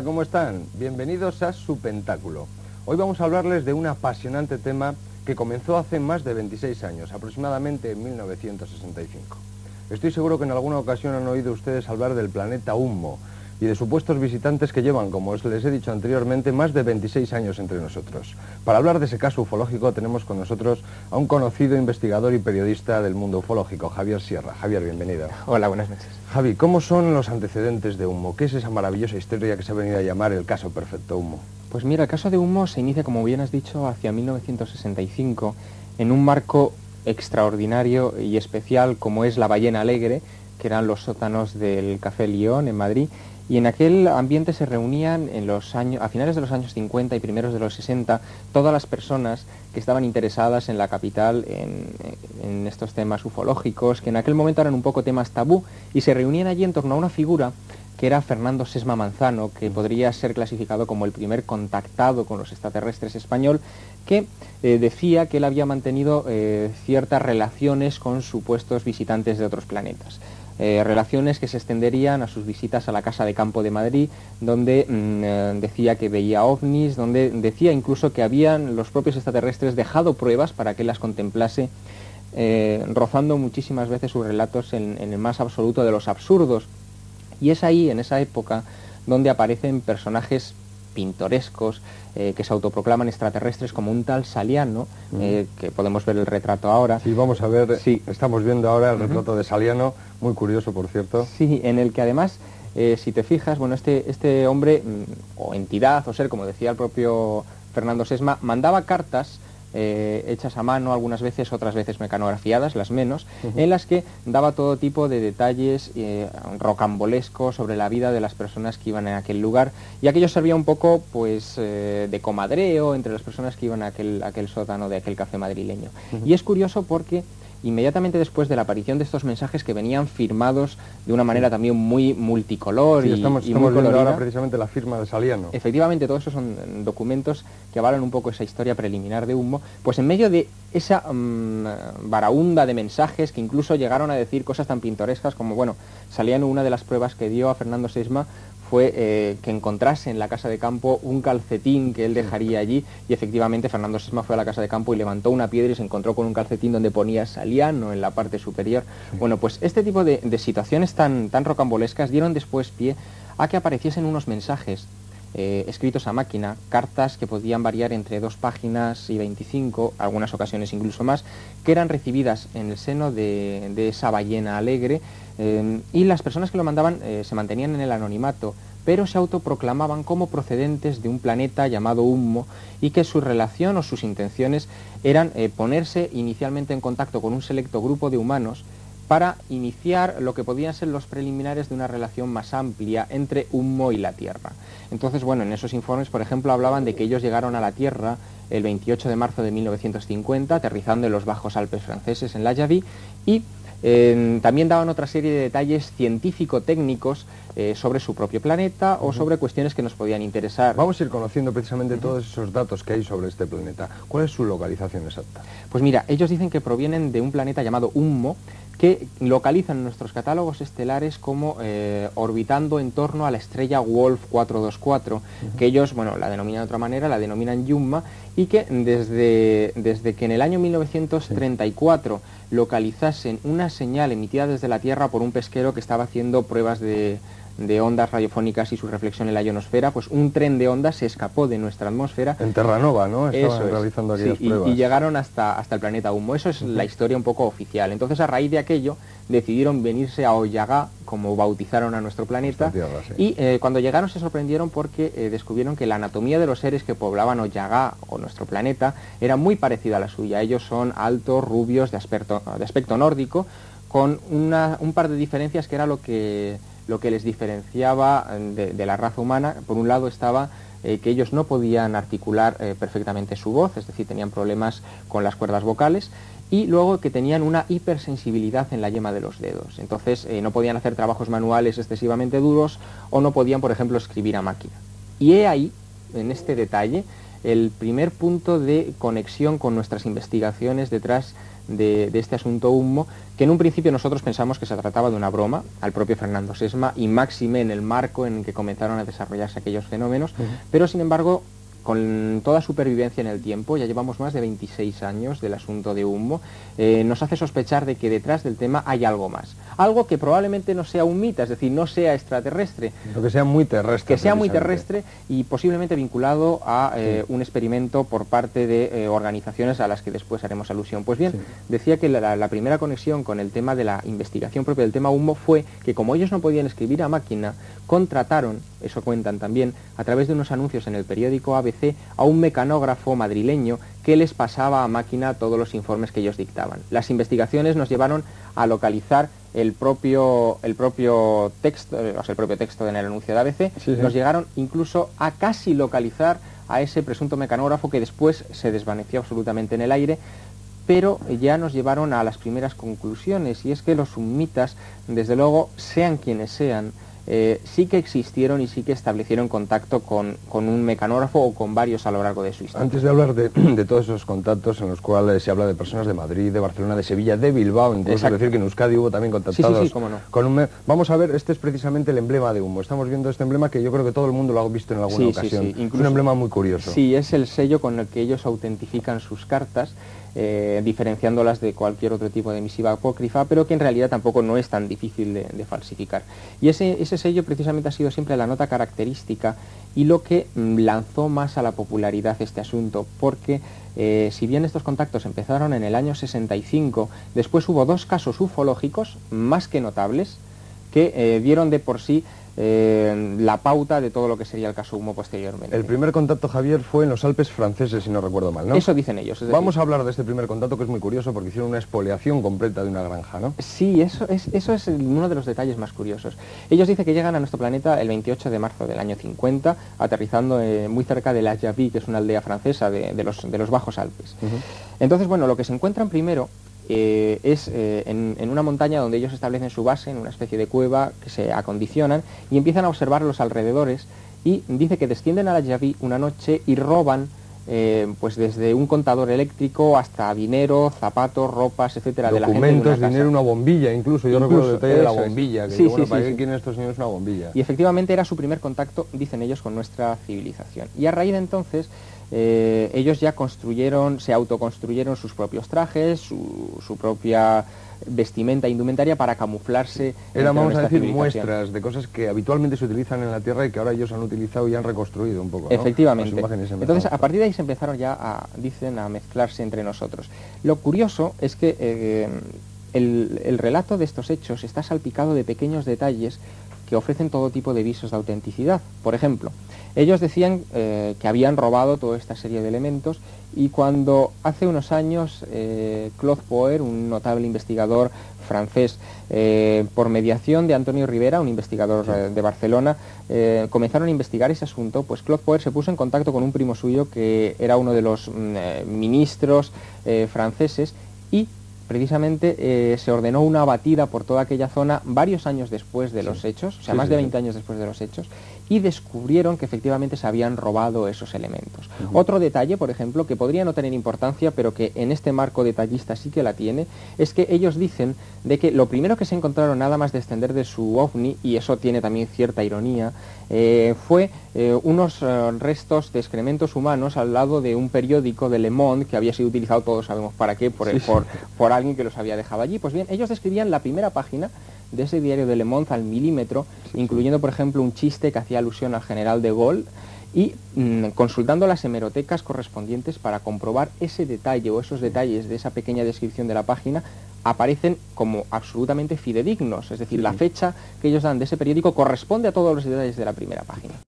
¿Cómo están? Bienvenidos a Su Pentáculo. Hoy vamos a hablarles de un apasionante tema que comenzó hace más de 26 años, aproximadamente en 1965. Estoy seguro que en alguna ocasión han oído ustedes hablar del planeta Ummo y de supuestos visitantes que llevan, como les he dicho anteriormente, más de 26 años entre nosotros. Para hablar de ese caso ufológico tenemos con nosotros a un conocido investigador y periodista del mundo ufológico, Javier Sierra. Javier, bienvenido. Hola, buenas noches. Javi, ¿cómo son los antecedentes de Ummo? ¿Qué es esa maravillosa historia que se ha venido a llamar el caso perfecto Ummo? Pues mira, el caso de Ummo se inicia, como bien has dicho, hacia 1965, en un marco extraordinario y especial como es la Ballena Alegre, que eran los sótanos del Café Lión en Madrid, y en aquel ambiente se reunían a finales de los años 50 y primeros de los 60 todas las personas que estaban interesadas en la capital en estos temas ufológicos, que en aquel momento eran un poco temas tabú, y se reunían allí en torno a una figura que era Fernando Sesma Manzano, que podría ser clasificado como el primer contactado con los extraterrestres español, que decía que él había mantenido ciertas relaciones con supuestos visitantes de otros planetas. Relaciones que se extenderían a sus visitas a la Casa de Campo de Madrid, donde decía que veía ovnis, donde decía incluso que habían los propios extraterrestres dejado pruebas para que él las contemplase, rozando muchísimas veces sus relatos en el más absoluto de los absurdos. Y es ahí, en esa época, donde aparecen personajes pintorescos que se autoproclaman extraterrestres, como un tal Saliano, que podemos ver el retrato ahora. Sí, vamos a ver, sí. Estamos viendo ahora el retrato de Saliano, muy curioso, por cierto. Sí, en el que además, si te fijas, bueno, este hombre, o entidad, o ser, como decía el propio Fernando Sesma, mandaba cartas hechas a mano, algunas veces, otras veces mecanografiadas, las menos, en las que daba todo tipo de detalles rocambolescos sobre la vida de las personas que iban en aquel lugar, y aquello servía un poco pues de comadreo entre las personas que iban a aquel sótano de aquel café madrileño. Y es curioso porque inmediatamente después de la aparición de estos mensajes, que venían firmados de una manera también muy multicolor, sí, y estamos muy viendo colorida, ahora precisamente la firma de Saliano. Efectivamente, todos esos son documentos que avalan un poco esa historia preliminar de Ummo. Pues en medio de esa baraúnda de mensajes, que incluso llegaron a decir cosas tan pintorescas como, bueno, Saliano, una de las pruebas que dio a Fernando Sesma fue que encontrase en la Casa de Campo un calcetín que él dejaría allí, y efectivamente Fernando Sesma fue a la Casa de Campo y levantó una piedra y se encontró con un calcetín donde ponía Saliano en la parte superior. Bueno, pues este tipo de situaciones tan rocambolescas dieron después pie a que apareciesen unos mensajes escritos a máquina, cartas que podían variar entre 2 páginas y 25, algunas ocasiones incluso más, que eran recibidas en el seno de esa Ballena Alegre, y las personas que lo mandaban se mantenían en el anonimato, pero se autoproclamaban como procedentes de un planeta llamado Ummo, y que su relación o sus intenciones eran ponerse inicialmente en contacto con un selecto grupo de humanos para iniciar lo que podían ser los preliminares de una relación más amplia entre Ummo y la Tierra. Entonces, bueno, en esos informes, por ejemplo, hablaban de que ellos llegaron a la Tierra el 28 de marzo de 1950, aterrizando en los Bajos Alpes franceses, en la Yavy, y también daban otra serie de detalles científico-técnicos sobre su propio planeta o sobre cuestiones que nos podían interesar. Vamos a ir conociendo precisamente todos esos datos que hay sobre este planeta. ¿Cuál es su localización exacta? Pues mira, ellos dicen que provienen de un planeta llamado Ummo, que localizan en nuestros catálogos estelares como orbitando en torno a la estrella Wolf 424, que ellos, bueno, la denominan de otra manera, la denominan Yumma, y que desde que en el año 1934 localizasen una señal emitida desde la Tierra por un pesquero que estaba haciendo pruebas de ondas radiofónicas y su reflexión en la ionosfera, pues un tren de ondas se escapó de nuestra atmósfera. En Terranova, ¿no? Estaban realizando aquellas sí, pruebas. Y llegaron hasta el planeta Ummo. Eso es la historia un poco oficial. Entonces, a raíz de aquello, decidieron venirse a Ollagá, como bautizaron a nuestro planeta, tierra, sí. Y cuando llegaron se sorprendieron porque descubrieron que la anatomía de los seres que poblaban Ollagá, o nuestro planeta, era muy parecida a la suya. Ellos son altos, rubios, de aspecto nórdico, con un par de diferencias que era lo que les diferenciaba de la raza humana. Por un lado estaba que ellos no podían articular perfectamente su voz, es decir, tenían problemas con las cuerdas vocales, y luego que tenían una hipersensibilidad en la yema de los dedos. Entonces no podían hacer trabajos manuales excesivamente duros, o no podían, por ejemplo, escribir a máquina. Y he ahí, en este detalle, el primer punto de conexión con nuestras investigaciones detrás de este asunto Humo, que en un principio nosotros pensamos que se trataba de una broma al propio Fernando Sesma y máxime en el marco en que comenzaron a desarrollarse aquellos fenómenos, pero sin embargo, con toda supervivencia en el tiempo, ya llevamos más de 26 años del asunto de Humo, nos hace sospechar de que detrás del tema hay algo más. Algo que probablemente no sea un mito, es decir, no sea extraterrestre. Lo que sea muy terrestre. Que sea muy terrestre y posiblemente vinculado a un experimento por parte de organizaciones a las que después haremos alusión. Pues bien, decía que la primera conexión con el tema de la investigación propia del tema Humo fue que como ellos no podían escribir a máquina, contrataron, eso cuentan también, a través de unos anuncios en el periódico ABC, a un mecanógrafo madrileño que les pasaba a máquina todos los informes que ellos dictaban. Las investigaciones nos llevaron a localizar el propio texto, o sea, el propio texto en el anuncio de ABC, nos llegaron incluso a casi localizar a ese presunto mecanógrafo que después se desvaneció absolutamente en el aire, pero ya nos llevaron a las primeras conclusiones, y es que los humitas, desde luego, sean quienes sean, sí que existieron y sí que establecieron contacto con un mecanógrafo o con varios a lo largo de su historia. Antes de hablar de todos esos contactos en los cuales se habla de personas de Madrid, de Barcelona, de Sevilla, de Bilbao, incluso decir que en Euskadi hubo también contactados cómo no. con un... Vamos a ver, este es precisamente el emblema de Humo. Estamos viendo este emblema que yo creo que todo el mundo lo ha visto en alguna ocasión. Incluso, es un emblema muy curioso. Sí, es el sello con el que ellos autentifican sus cartas, diferenciándolas de cualquier otro tipo de misiva apócrifa, pero que en realidad tampoco no es tan difícil de falsificar. Y ese sello precisamente ha sido siempre la nota característica y lo que lanzó más a la popularidad este asunto, porque si bien estos contactos empezaron en el año 65, después hubo dos casos ufológicos más que notables que dieron de por sí la pauta de todo lo que sería el caso Humo posteriormente. El primer contacto, Javier, fue en los Alpes franceses, si no recuerdo mal, ¿no? Eso dicen ellos. Vamos a hablar de este primer contacto, que es muy curioso, porque hicieron una expoliación completa de una granja, ¿no? Sí, eso es uno de los detalles más curiosos. Ellos dicen que llegan a nuestro planeta el 28 de marzo del año 50, aterrizando muy cerca de La Javie, que es una aldea francesa de los Bajos Alpes. Entonces, bueno, lo que se encuentran primero es en una montaña donde ellos establecen su base, en una especie de cueva que se acondicionan y empiezan a observar los alrededores, y dice que descienden a La Javie una noche y roban pues desde un contador eléctrico hasta dinero, zapatos, ropas, etcétera, de la gente de una casa. Dinero, una bombilla, incluso yo recuerdo el detalle de la bombilla, que bueno, ¿para qué quieren estos señores una bombilla? Y efectivamente era su primer contacto, dicen ellos, con nuestra civilización. Y a raíz de entonces ellos ya se autoconstruyeron sus propios trajes, su propia vestimenta, indumentaria para camuflarse. Eran, vamos a decir, muestras de cosas que habitualmente se utilizan en la Tierra y que ahora ellos han utilizado y han reconstruido un poco, ¿no? Efectivamente. Entonces, a partir de ahí se empezaron ya dicen, a mezclarse entre nosotros. Lo curioso es que el relato de estos hechos está salpicado de pequeños detalles que ofrecen todo tipo de visos de autenticidad. Por ejemplo, ellos decían que habían robado toda esta serie de elementos, y cuando hace unos años Claude Poer, un notable investigador francés, por mediación de Antonio Rivera, un investigador de Barcelona, comenzaron a investigar ese asunto, pues Claude Poer se puso en contacto con un primo suyo que era uno de los ministros franceses, y precisamente se ordenó una batida por toda aquella zona varios años después de los hechos, o sea, más de 20 años después de los hechos, y descubrieron que efectivamente se habían robado esos elementos. Otro detalle, por ejemplo, que podría no tener importancia, pero que en este marco detallista sí que la tiene, es que ellos dicen de que lo primero que se encontraron nada más descender de su ovni, y eso tiene también cierta ironía, fue unos restos de excrementos humanos al lado de un periódico de Le Monde que había sido utilizado, todos sabemos para qué, por alguien que los había dejado allí. Pues bien, ellos describían la primera página de ese diario de Le Monde al milímetro, incluyendo, por ejemplo, un chiste que hacía alusión al general de Gaulle, y consultando las hemerotecas correspondientes para comprobar ese detalle o esos detalles de esa pequeña descripción de la página, aparecen como absolutamente fidedignos, es decir, la fecha que ellos dan de ese periódico corresponde a todos los detalles de la primera página.